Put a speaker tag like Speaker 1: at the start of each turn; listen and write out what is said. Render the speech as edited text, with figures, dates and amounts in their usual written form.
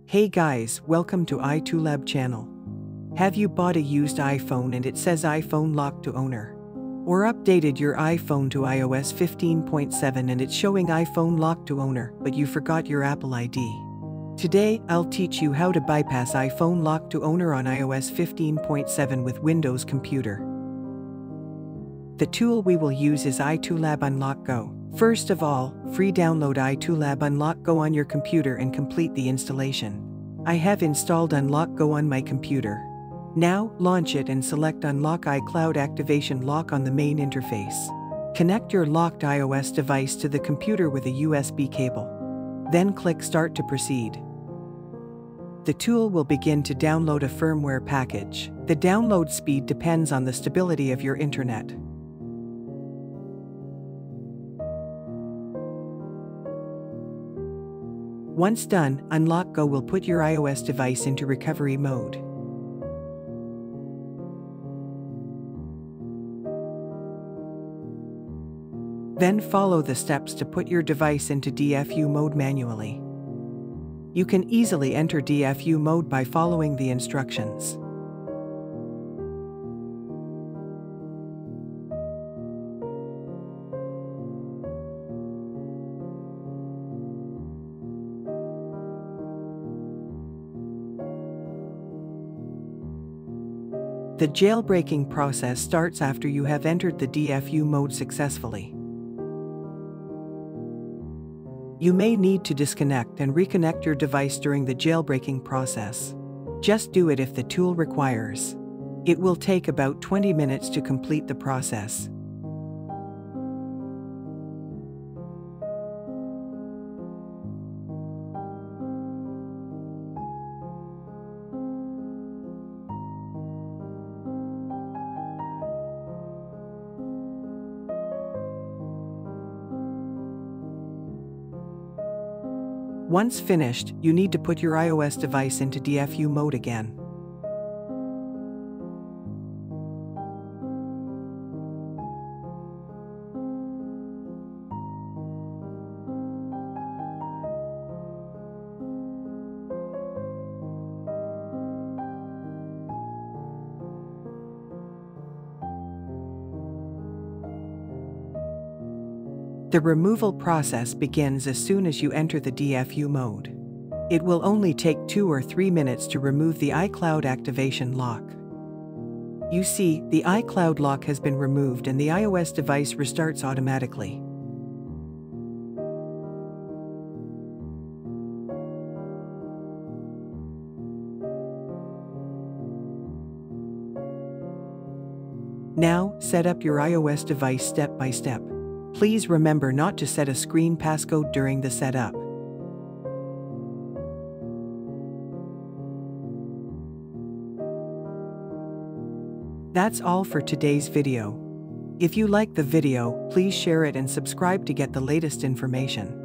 Speaker 1: Hey guys, welcome to iToolab channel. Have you bought a used iPhone and it says iPhone locked to owner? Or updated your iPhone to iOS 15.7 and it's showing iPhone locked to owner, but you forgot your Apple ID? Today, I'll teach you how to bypass iPhone locked to owner on iOS 15.7 with Windows Computer. The tool we will use is iToolab UnlockGo. First of all, free download iToolab UnlockGo on your computer and complete the installation. I have installed UnlockGo on my computer. Now, launch it and select Unlock iCloud Activation Lock on the main interface. Connect your locked iOS device to the computer with a USB cable. Then click Start to proceed. The tool will begin to download a firmware package. The download speed depends on the stability of your internet. Once done, UnlockGo will put your iOS device into recovery mode. Then follow the steps to put your device into DFU mode manually. You can easily enter DFU mode by following the instructions. The jailbreaking process starts after you have entered the DFU mode successfully. You may need to disconnect and reconnect your device during the jailbreaking process. Just do it if the tool requires. It will take about 20 minutes to complete the process. Once finished, you need to put your iOS device into DFU mode again. The removal process begins as soon as you enter the DFU mode. It will only take 2 or 3 minutes to remove the iCloud activation lock. You see, the iCloud lock has been removed and the iOS device restarts automatically. Now, set up your iOS device step by step. Please remember not to set a screen passcode during the setup. That's all for today's video. If you like the video, please share it and subscribe to get the latest information.